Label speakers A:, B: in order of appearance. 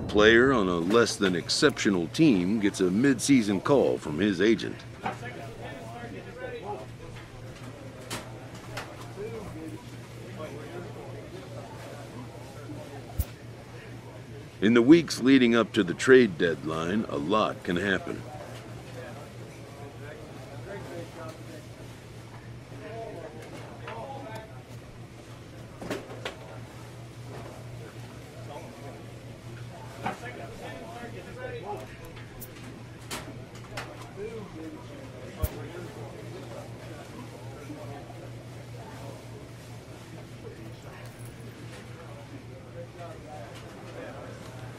A: player on a less than exceptional team gets a mid-season call from his agent. In the weeks leading up to the trade deadline, a lot can happen.